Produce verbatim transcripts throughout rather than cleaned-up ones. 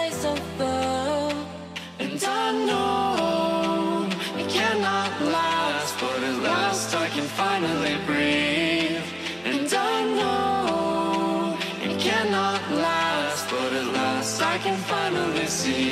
place above. And I know it cannot last, but at last I can finally breathe. And I know it cannot last, but at last I can finally see.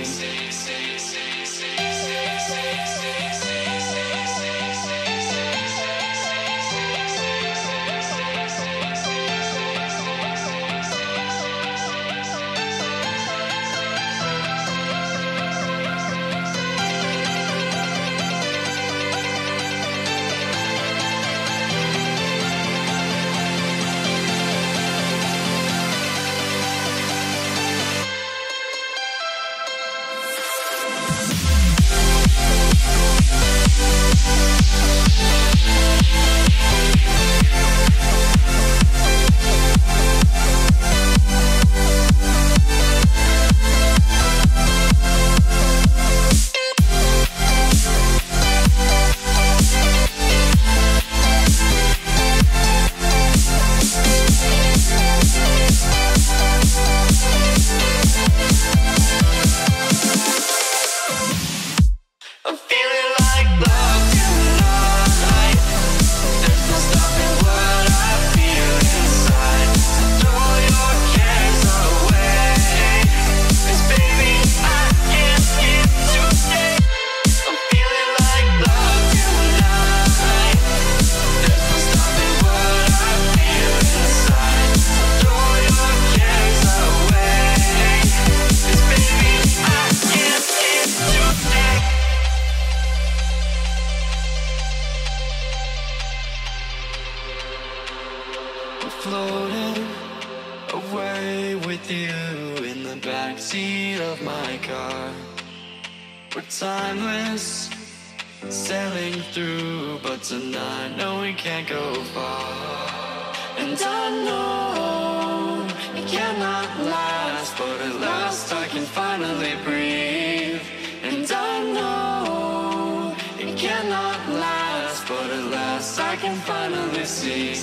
Floating away with you in the backseat of my car. We're timeless, sailing through, but tonight, no, we can't go far. And I know it cannot last, but at last I can finally breathe. And I know it cannot last, but at last I can finally see.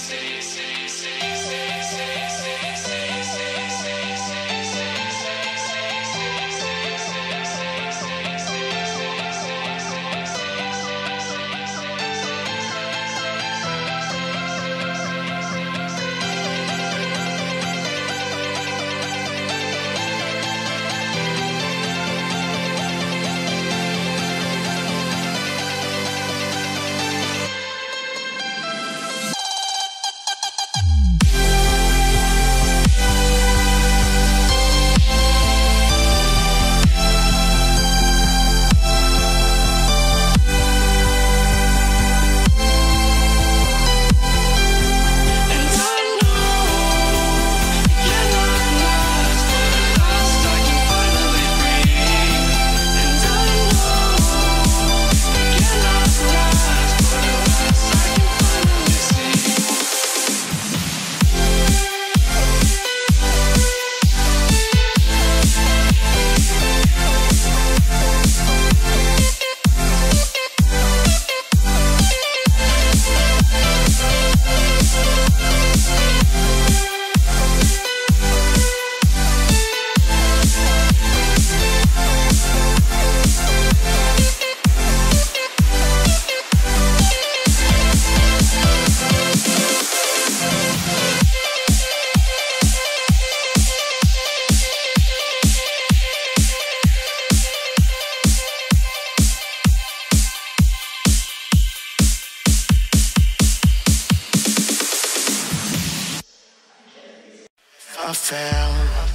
I fell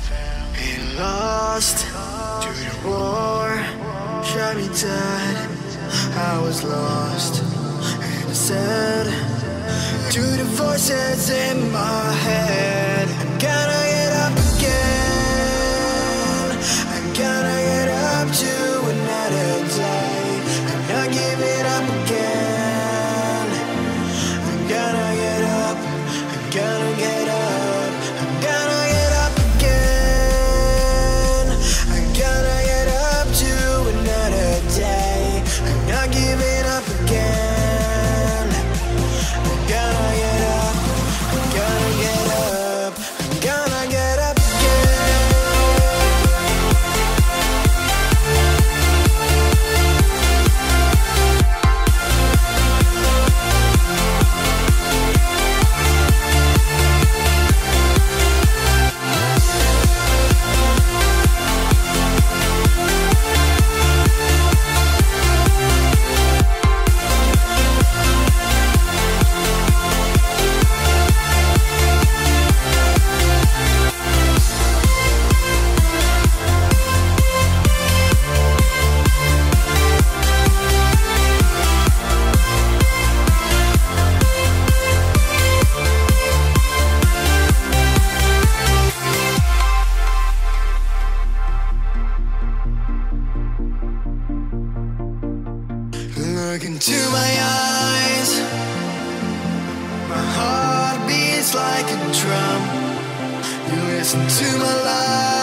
and lost to the war, shot me dead. I was lost and I said to the voices in my head, I gotta get up again, I gotta get up to another day, I'm not giving up again, I gotta get up, I gotta get up. Gotta like a drum. You listen to my life.